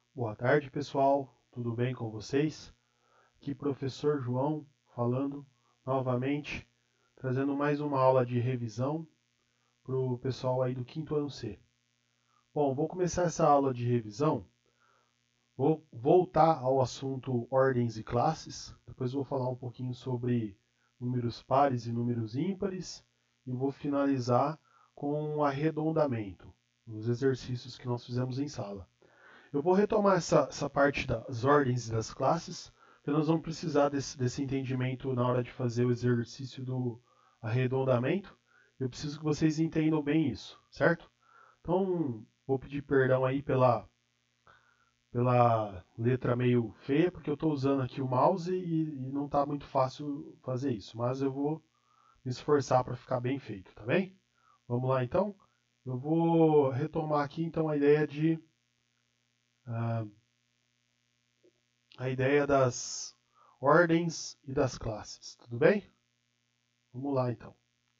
Boa tarde, pessoal. Tudo bem com vocês? Aqui, professor João, falando novamente, trazendo mais uma aula de revisão para o pessoal aí do quinto ano C. Bom, vou começar essa aula de revisão. Vou voltar ao assunto ordens e classes. Depois vou falar um pouquinho sobre números pares e números ímpares. E vou finalizar com um arredondamento, os exercícios que nós fizemos em sala. Eu vou retomar essa parte das ordens e das classes, porque nós vamos precisar desse entendimento na hora de fazer o exercício do arredondamento. Eu preciso que vocês entendam bem isso, certo? Então, vou pedir perdão aí pela letra meio feia, porque eu estou usando aqui o mouse e não está muito fácil fazer isso, mas eu vou me esforçar para ficar bem feito, tá bem? Vamos lá então? Eu vou retomar aqui então a ideia das ordens e das classes, tudo bem? Vamos lá então.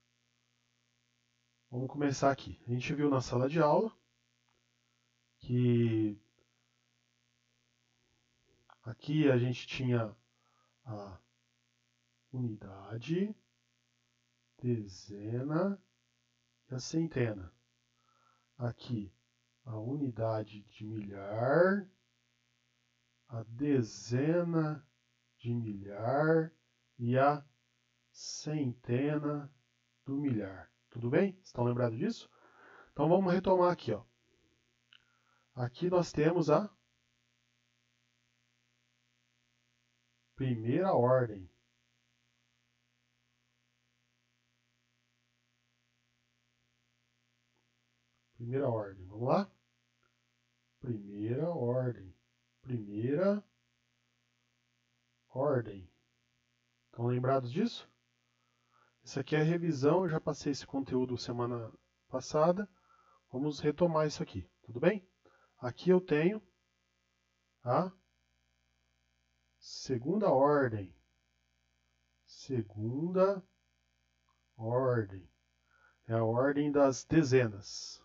Vamos começar aqui. A gente viu na sala de aula que aqui a gente tinha a unidade, dezena e a centena. Aqui a unidade de milhar, a dezena de milhar e a centena do milhar. Tudo bem? Estão lembrados disso? Então vamos retomar aqui, ó. Aqui nós temos a primeira ordem. Primeira ordem. Vamos lá? Primeira ordem. Primeira ordem. Estão lembrados disso? Isso aqui é a revisão, eu já passei esse conteúdo semana passada. Vamos retomar isso aqui, tudo bem? Aqui eu tenho a segunda ordem. Segunda ordem. É a ordem das dezenas.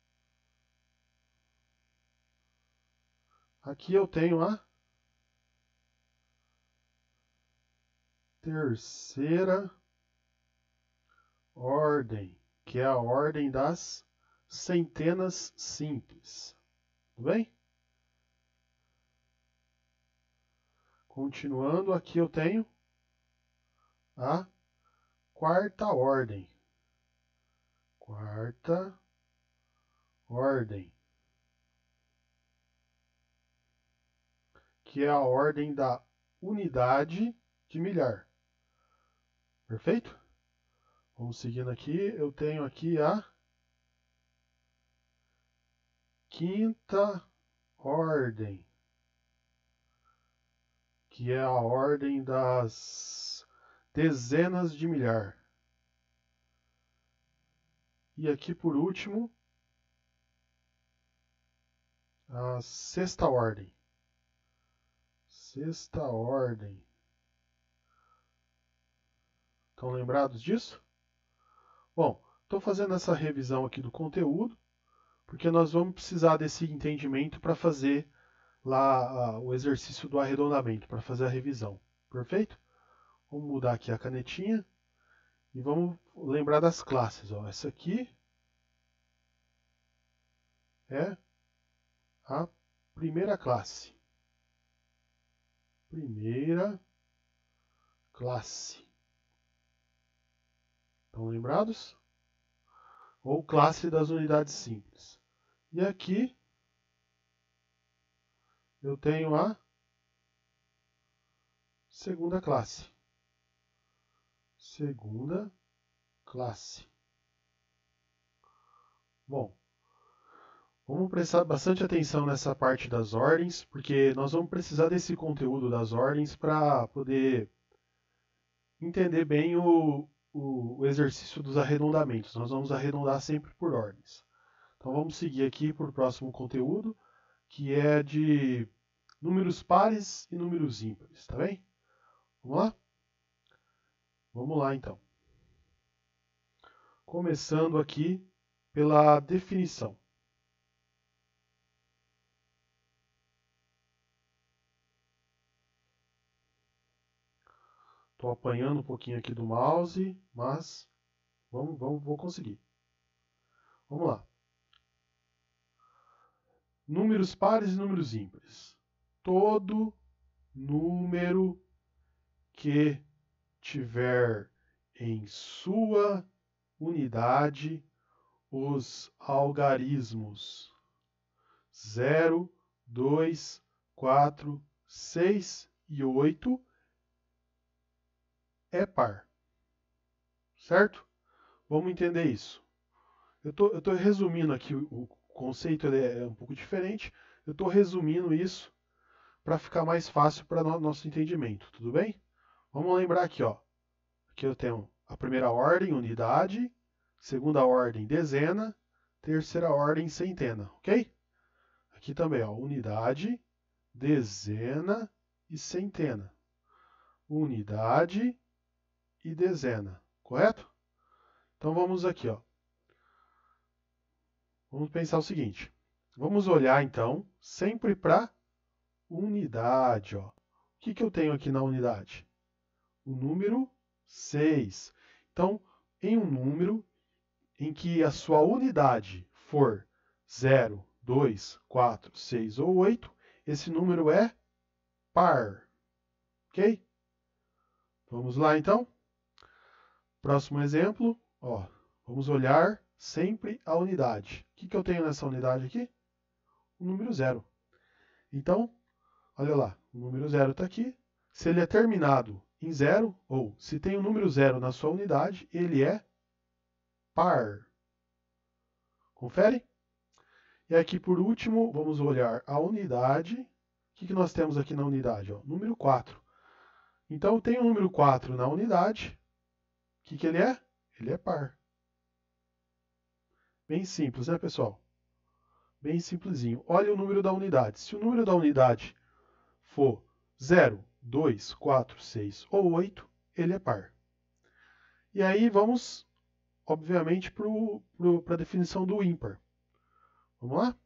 Aqui eu tenho a terceira ordem, que é a ordem das centenas simples. Tudo bem? Continuando, aqui eu tenho a quarta ordem. Quarta ordem, que é a ordem da unidade de milhar. Perfeito? Vamos seguindo aqui. Eu tenho aqui a quinta ordem, que é a ordem das dezenas de milhar. E aqui, por último, a sexta ordem. Sexta ordem. Estão lembrados disso? Bom, estou fazendo essa revisão aqui do conteúdo, porque nós vamos precisar desse entendimento para fazer lá o exercício do arredondamento, para fazer a revisão. Perfeito? Vamos mudar aqui a canetinha e vamos lembrar das classes. Ó. Essa aqui é a primeira classe. Primeira classe. Estão lembrados? Ou classe das unidades simples. E aqui eu tenho a segunda classe. Segunda classe. Bom, vamos prestar bastante atenção nessa parte das ordens, porque nós vamos precisar desse conteúdo das ordens para poder entender bem o exercício dos arredondamentos. Nós vamos arredondar sempre por ordens. Então vamos seguir aqui para o próximo conteúdo, que é de números pares e números ímpares, tá bem? Vamos lá? Vamos lá então. Começando aqui pela definição. Estou apanhando um pouquinho aqui do mouse, mas vou conseguir. Vamos lá. Números pares e números ímpares. Todo número que tiver em sua unidade os algarismos 0, 2, 4, 6 e 8 é par. Certo? Vamos entender isso. Eu estou resumindo aqui, o conceito é um pouco diferente. Eu estou resumindo isso para ficar mais fácil para nosso entendimento. Tudo bem? Vamos lembrar aqui, ó. Aqui eu tenho a primeira ordem, unidade. Segunda ordem, dezena. Terceira ordem, centena. Ok? Aqui também, ó, unidade, dezena e centena. Unidade e dezena. Correto? Então vamos aqui, ó. Vamos pensar o seguinte. Vamos olhar, então, sempre para unidade. Ó. O que eu tenho aqui na unidade? O número 6. Então, em um número em que a sua unidade for 0, 2, 4, 6 ou 8, esse número é par. Ok? Vamos lá, então. Próximo exemplo. Ó, vamos olhar sempre a unidade. O que eu tenho nessa unidade aqui? O número 0. Então, olha lá, o número 0 está aqui. Se ele é terminado em 0, ou se tem o número 0 na sua unidade, ele é par. Confere? E aqui, por último, vamos olhar a unidade. O que nós temos aqui na unidade? Ó, número 4. Então, tem o número 4 na unidade. O que ele é? Ele é par. Bem simples, né, pessoal? Bem simplesinho. Olha o número da unidade. Se o número da unidade for 0, 2, 4, 6 ou 8, ele é par. E aí vamos, obviamente, para a definição do ímpar. Vamos lá?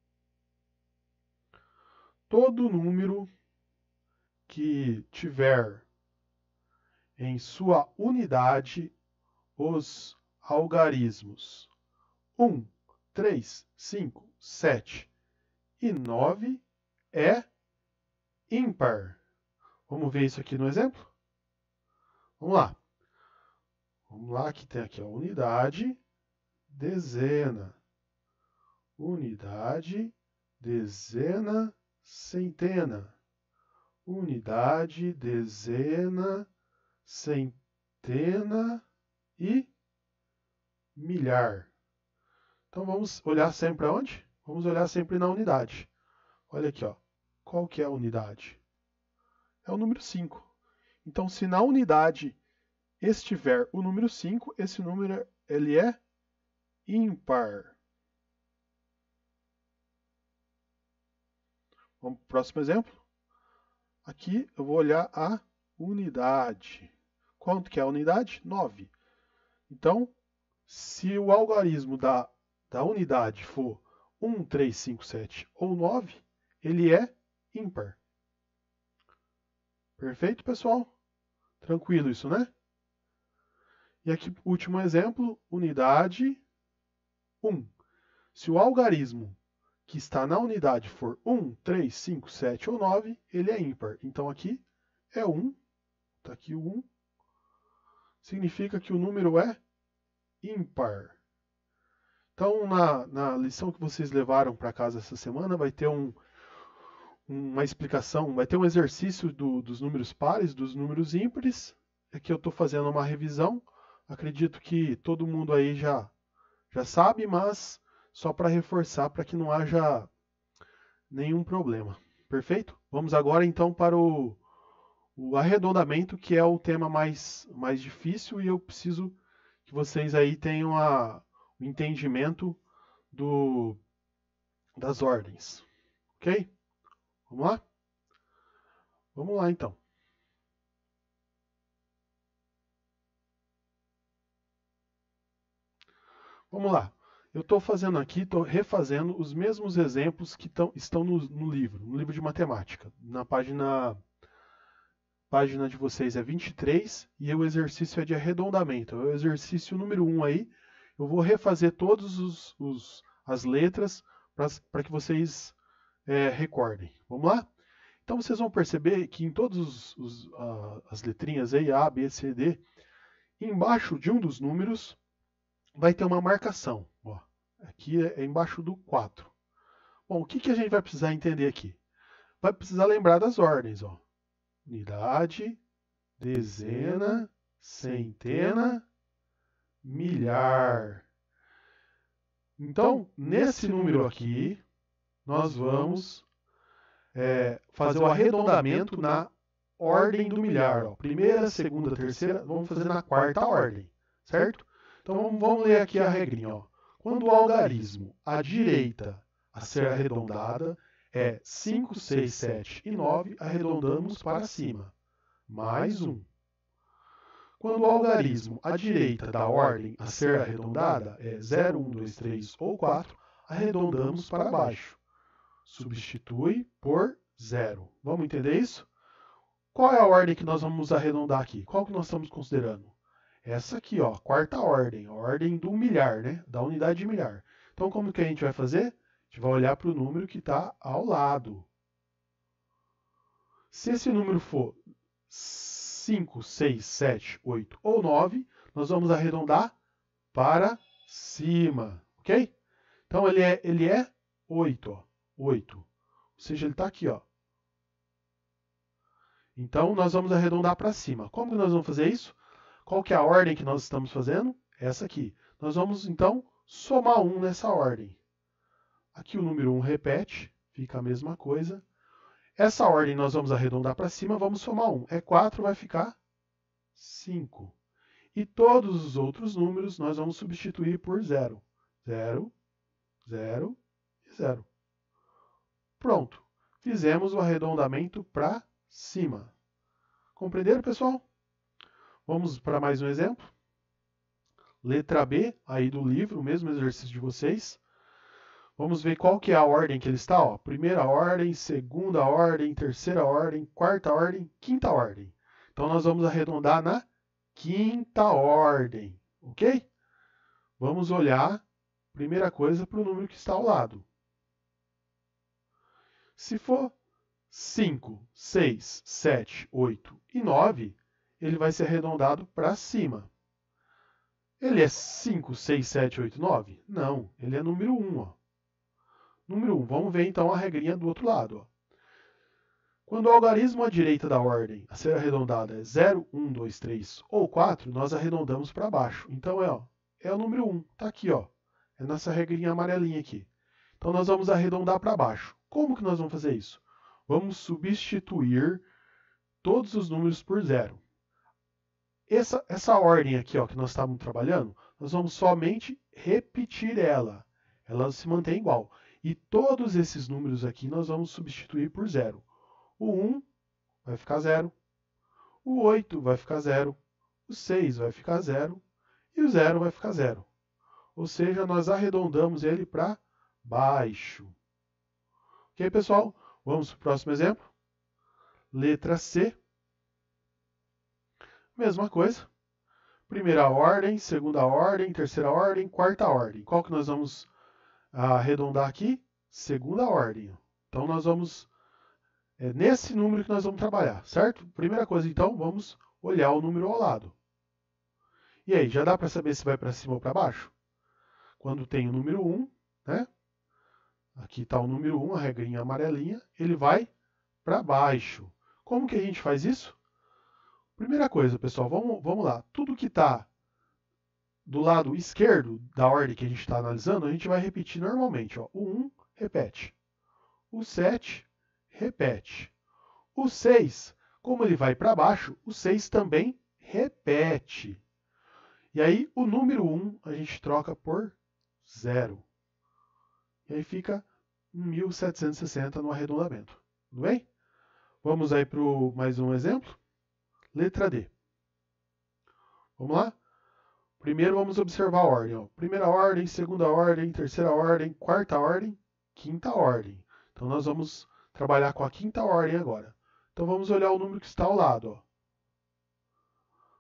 Todo número que tiver em sua unidade os algarismos 1, 3, 5, 7 e 9 é ímpar. Vamos ver isso aqui no exemplo? Vamos lá. Vamos lá, que tem aqui a unidade, dezena. Unidade, dezena, centena. Unidade, dezena, centena e milhar. Então vamos olhar sempre aonde? Vamos olhar sempre na unidade. Olha aqui, ó. Qual que é a unidade? É o número 5. Então, se na unidade estiver o número 5, esse número ele é ímpar. Vamos para o próximo exemplo? Aqui eu vou olhar a unidade. Quanto que é a unidade? 9. Então, se o algarismo da unidade for 1, 3, 5, 7 ou 9, ele é ímpar. Perfeito, pessoal? Tranquilo isso, né? E aqui, último exemplo, unidade 1. Se o algarismo que está na unidade for 1, 3, 5, 7 ou 9, ele é ímpar. Então aqui é 1, está aqui o 1, significa que o número é ímpar. Então, na lição que vocês levaram para casa essa semana, vai ter uma explicação, vai ter um exercício dos números pares, dos números ímpares. Aqui eu estou fazendo uma revisão. Acredito que todo mundo aí já sabe, mas só para reforçar, para que não haja nenhum problema. Perfeito? Vamos agora então para o arredondamento, que é o tema mais difícil, e eu preciso que vocês aí tenham o entendimento das ordens. Ok? Vamos lá? Vamos lá então. Vamos lá. Eu estou fazendo aqui, estou refazendo os mesmos exemplos que estão no livro de matemática, na página página de vocês é 23 e o exercício é de arredondamento. É o exercício número 1 aí. Eu vou refazer todas as letras para que vocês recordem. Vamos lá? Então vocês vão perceber que em todas as letrinhas aí, A, B, C, D, embaixo de um dos números vai ter uma marcação. Ó, aqui é embaixo do 4. Bom, o que a gente vai precisar entender aqui? Vai precisar lembrar das ordens. Ó. Unidade, dezena, centena, milhar. Então, nesse número aqui, nós vamos fazer o arredondamento na ordem do milhar. Ó. Primeira, segunda, terceira, vamos fazer na quarta ordem, certo? Então, vamos ler aqui a regrinha. Ó. Quando o algarismo à direita a ser arredondada é 5, 6, 7 e 9, arredondamos para cima. Mais 1. Quando o algarismo à direita da ordem a ser arredondada é 0, 1, 2, 3 ou 4, arredondamos para baixo. Substitui por 0. Vamos entender isso? Qual é a ordem que nós vamos arredondar aqui? Qual que nós estamos considerando? Essa aqui, ó, quarta ordem, a ordem do milhar, né? Da unidade de milhar. Então, como que a gente vai fazer? A gente vai olhar para o número que está ao lado. Se esse número for 5, 6, 7, 8 ou 9, nós vamos arredondar para cima, ok? Então, ele é 8, ó. 8. Ou seja, ele está aqui, ó. Então, nós vamos arredondar para cima. Como que nós vamos fazer isso? Qual que é a ordem que nós estamos fazendo? Essa aqui. Nós vamos, então, somar 1 nessa ordem. Aqui o número 1 repete, fica a mesma coisa. Essa ordem nós vamos arredondar para cima, vamos somar 1. É 4, vai ficar 5. E todos os outros números nós vamos substituir por 0. 0, 0 e 0. Pronto. Fizemos o arredondamento para cima. Compreenderam, pessoal? Vamos para mais um exemplo. Letra B, aí do livro, o mesmo exercício de vocês. Vamos ver qual que é a ordem que ele está. Ó. Primeira ordem, segunda ordem, terceira ordem, quarta ordem, quinta ordem. Então, nós vamos arredondar na quinta ordem, ok? Vamos olhar, primeira coisa, para o número que está ao lado. Se for 5, 6, 7, 8 e 9, ele vai ser arredondado para cima. Ele é 5, 6, 7, 8, 9? Não, ele é número 1. Ó. Número 1, vamos ver então a regrinha do outro lado. Ó. Quando o algarismo à direita da ordem a ser arredondada é 0, 1, 2, 3 ou 4, nós arredondamos para baixo. Então é o número 1, está aqui, ó. É nessa regrinha amarelinha aqui. Então nós vamos arredondar para baixo. Como que nós vamos fazer isso? Vamos substituir todos os números por 0. Essa ordem aqui, ó, que nós estávamos trabalhando, nós vamos somente repetir ela. Ela se mantém igual. E todos esses números aqui nós vamos substituir por 0. O 1 vai ficar 0. O 8 vai ficar 0. O 6 vai ficar 0. E o 0 vai ficar 0. Ou seja, nós arredondamos ele para baixo. Ok, pessoal? Vamos para o próximo exemplo. Letra C. Mesma coisa. Primeira ordem, segunda ordem, terceira ordem, quarta ordem. Qual que nós vamos arredondar aqui? Segunda ordem. Então, nós vamos... É nesse número que nós vamos trabalhar, certo? Primeira coisa, então, vamos olhar o número ao lado. E aí, já dá para saber se vai para cima ou para baixo? Quando tem o número 1, né? Aqui está o número 1, a regrinha amarelinha, ele vai para baixo. Como que a gente faz isso? Primeira coisa, pessoal, vamos lá. Tudo que está do lado esquerdo da ordem que a gente está analisando, a gente vai repetir normalmente. Ó. O 1 repete. O 7 repete. O 6, como ele vai para baixo, o 6 também repete. E aí, o número 1 a gente troca por 0. E aí fica 1760 no arredondamento. Tudo bem? Vamos aí para mais um exemplo. Letra D. Vamos lá? Primeiro vamos observar a ordem. Ó. Primeira ordem, segunda ordem, terceira ordem, quarta ordem, quinta ordem. Então nós vamos trabalhar com a quinta ordem agora. Então vamos olhar o número que está ao lado. Ó.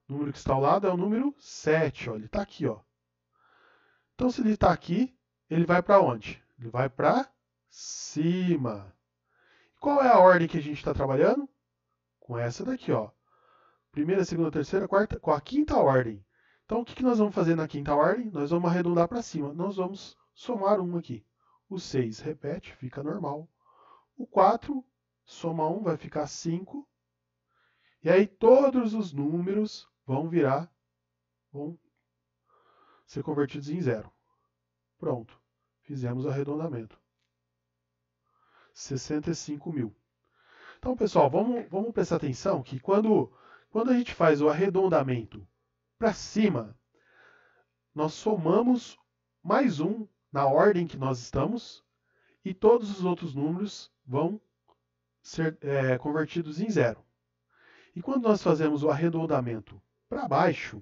O número que está ao lado é o número 7. Ó, ele está aqui. Ó. Então, se ele está aqui, ele vai para onde? Ele vai para cima. Qual é a ordem que a gente está trabalhando? Com essa daqui. Ó. Primeira, segunda, terceira, quarta, com a quinta ordem. Então, o que nós vamos fazer na quinta ordem? Nós vamos arredondar para cima. Nós vamos somar 1 aqui. O 6 repete, fica normal. O 4, soma 1, vai ficar 5. E aí todos os números vão ser convertidos em 0. Pronto, fizemos o arredondamento. 65 mil. Então, pessoal, vamos prestar atenção que quando a gente faz o arredondamento para cima, nós somamos mais 1 na ordem que nós estamos e todos os outros números vão ser convertidos em 0. E quando nós fazemos o arredondamento para baixo,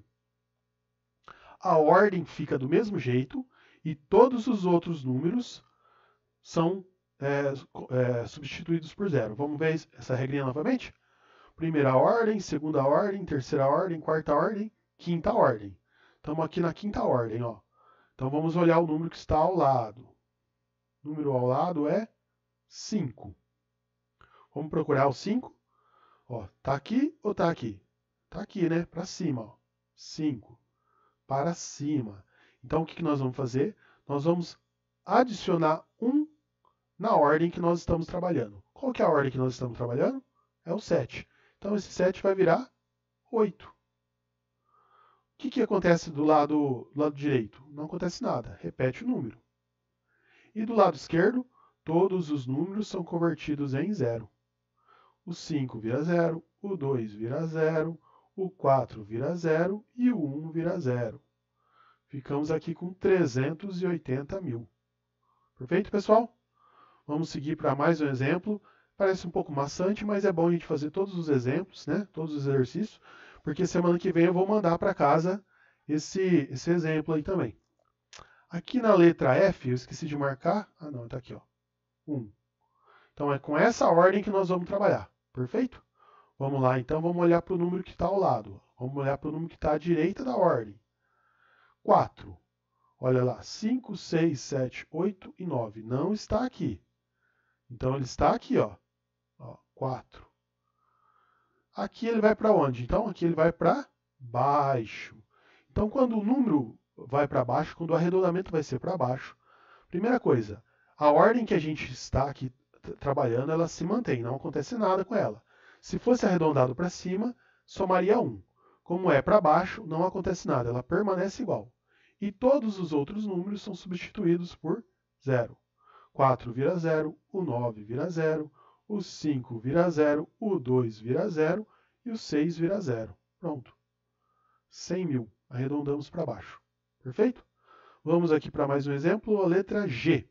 a ordem fica do mesmo jeito e todos os outros números são substituídos por 0. Vamos ver essa regrinha novamente? Primeira ordem, segunda ordem, terceira ordem, quarta ordem, quinta ordem. Estamos aqui na quinta ordem. Ó. Então vamos olhar o número que está ao lado. O número ao lado é 5. Vamos procurar o 5. Ó, tá aqui ou tá aqui? Tá aqui, né? Para cima. Ó. 5. Para cima. Então, o que nós vamos fazer? Nós vamos adicionar 1 na ordem que nós estamos trabalhando. Qual que é a ordem que nós estamos trabalhando? É o 7. Então, esse 7 vai virar 8. O que acontece do lado direito? Não acontece nada. Repete o número. E do lado esquerdo, todos os números são convertidos em 0. O 5 vira 0, o 2 vira 0, o 4 vira 0 e o 1 vira 0. Ficamos aqui com 380 mil. Perfeito, pessoal? Vamos seguir para mais um exemplo. Parece um pouco maçante, mas é bom a gente fazer todos os exemplos, né? Todos os exercícios, porque semana que vem eu vou mandar para casa esse exemplo aí também. Aqui na letra F, eu esqueci de marcar. Ah, não, está aqui, ó. 1. Então é com essa ordem que nós vamos trabalhar. Perfeito? Vamos lá, então, vamos olhar para o número que está ao lado. Vamos olhar para o número que está à direita da ordem. 4. Olha lá, 5, 6, 7, 8 e 9. Não está aqui. Então, ele está aqui, ó. 4. Aqui ele vai para onde? Então, aqui ele vai para baixo. Então, quando o número vai para baixo, quando o arredondamento vai ser para baixo, primeira coisa, a ordem que a gente está aqui trabalhando, ela se mantém, não acontece nada com ela. Se fosse arredondado para cima, somaria 1. Como é para baixo, não acontece nada, ela permanece igual. E todos os outros números são substituídos por 0. 4 vira 0, o 9 vira 0, o 5 vira 0, o 2 vira 0 e o 6 vira 0. Pronto. 100 mil. Arredondamos para baixo. Perfeito? Vamos aqui para mais um exemplo, a letra G.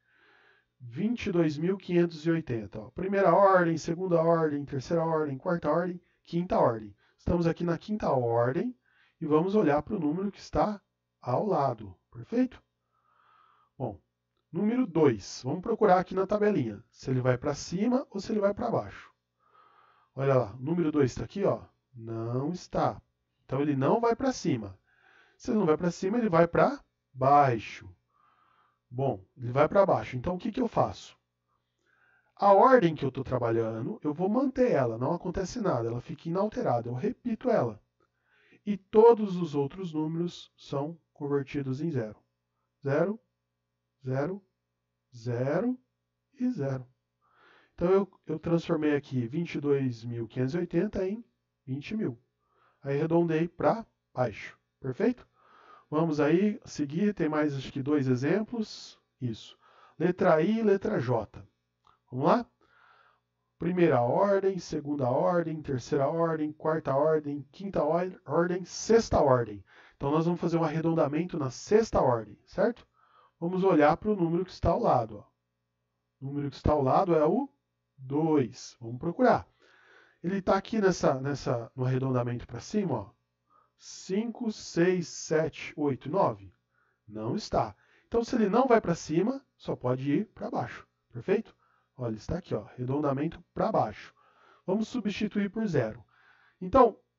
22.580. Primeira ordem, segunda ordem, terceira ordem, quarta ordem, quinta ordem. Estamos aqui na quinta ordem e vamos olhar para o número que está ao lado. Perfeito? Bom, número 2. Vamos procurar aqui na tabelinha se ele vai para cima ou se ele vai para baixo. Olha lá, o número 2 está aqui, ó. Não está. Então ele não vai para cima. Se ele não vai para cima, ele vai para baixo. Bom, ele vai para baixo. Então, o que eu faço? A ordem que eu estou trabalhando, eu vou manter ela. Não acontece nada. Ela fica inalterada. Eu repito ela. E todos os outros números são convertidos em 0. 0, 0, 0 e 0. Então, eu transformei aqui 22.580 em 20 mil. Aí, arredondei para baixo. Perfeito? Vamos aí seguir, tem mais acho que 2 exemplos. Isso. Letra I e letra J. Vamos lá? Primeira ordem, segunda ordem, terceira ordem, quarta ordem, quinta ordem, sexta ordem. Então nós vamos fazer um arredondamento na sexta ordem, certo? Vamos olhar para o número que está ao lado. Ó. O número que está ao lado é o 2. Vamos procurar. Ele está aqui no arredondamento para cima, ó. 5, 6, 7, 8, 9? Não está. Então, se ele não vai para cima, só pode ir para baixo. Perfeito? Olha, está aqui, ó, arredondamento para baixo. Vamos substituir por 0. Então,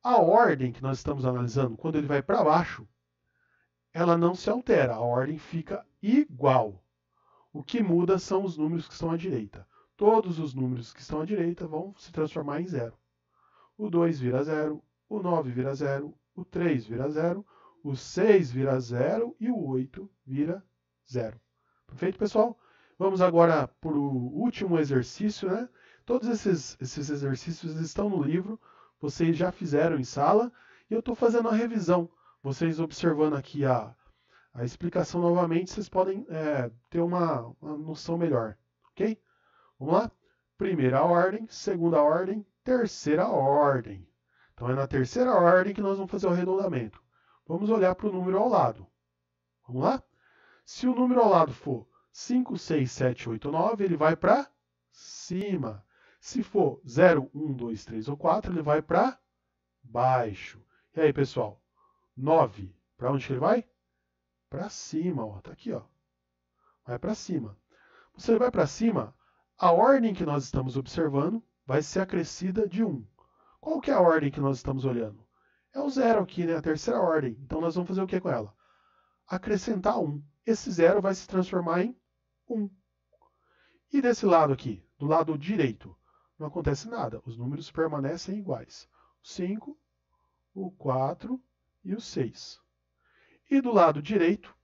A ordem que nós estamos analisando, quando ele vai para baixo, ela não se altera, a ordem fica igual. O que muda são os números que estão à direita. Todos os números que estão à direita vão se transformar em zero. O 2 vira zero, o 9 vira zero, o 3 vira zero, o 6 vira zero e o 8 vira zero. Perfeito, pessoal? Vamos agora para o último exercício, né? Todos esses exercícios estão no livro, vocês já fizeram em sala e eu estou fazendo a revisão. Vocês observando aqui a explicação novamente, vocês podem ter uma noção melhor, ok? Vamos lá? Primeira ordem, segunda ordem, terceira ordem. Então é na terceira ordem que nós vamos fazer o arredondamento. Vamos olhar para o número ao lado. Vamos lá? Se o número ao lado for 5, 6, 7, 8, 9, ele vai para cima. Se for 0, 1, 2, 3 ou 4, ele vai para baixo. E aí, pessoal? 9, para onde que ele vai? Para cima, ó. Tá aqui, ó. Vai para cima. Se ele vai para cima, a ordem que nós estamos observando vai ser acrescida de 1. Qual que é a ordem que nós estamos olhando? É o 0 aqui, né? A terceira ordem. Então nós vamos fazer o que com ela? Acrescentar 1. Esse 0 vai se transformar em 1. E desse lado aqui, do lado direito, não acontece nada. Os números permanecem iguais. O 5, o 4 e o 6. E do lado direito,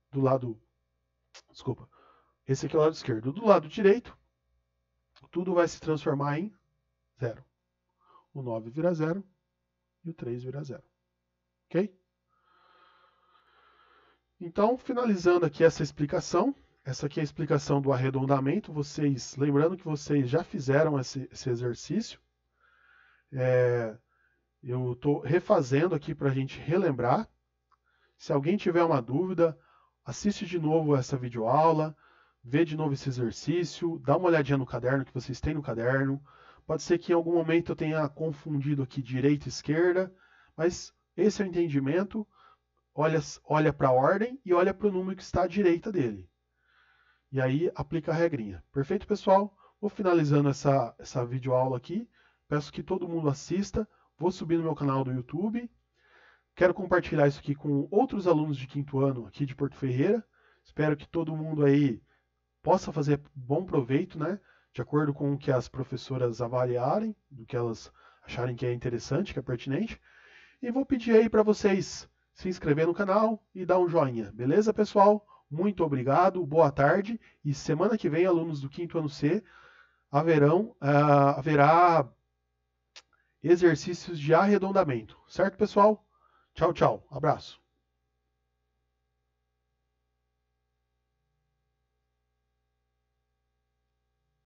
esse aqui é o lado esquerdo. Do lado direito, tudo vai se transformar em 0. O 9 vira 0 e o 3 vira 0. Ok? Então, finalizando aqui essa explicação, essa aqui é a explicação do arredondamento. Lembrando que vocês já fizeram esse exercício. Eu estou refazendo aqui para a gente relembrar. Se alguém tiver uma dúvida, assiste de novo essa videoaula, vê de novo esse exercício, dá uma olhadinha no caderno que vocês têm no caderno. Pode ser que em algum momento eu tenha confundido aqui direita e esquerda, mas esse é o entendimento. Olha para a ordem e olha para o número que está à direita dele. E aí aplica a regrinha. Perfeito, pessoal? Vou finalizando essa videoaula aqui. Peço que todo mundo assista. Vou subir no meu canal do YouTube. Quero compartilhar isso aqui com outros alunos de quinto ano aqui de Porto Ferreira. Espero que todo mundo aí possa fazer bom proveito, né? De acordo com o que as professoras avaliarem, do que elas acharem que é interessante, que é pertinente. E vou pedir aí para vocês se inscrever no canal e dar um joinha. Beleza, pessoal? Muito obrigado, boa tarde. E semana que vem, alunos do quinto ano C, haverá exercícios de arredondamento. Certo, pessoal? Tchau, tchau. Abraço.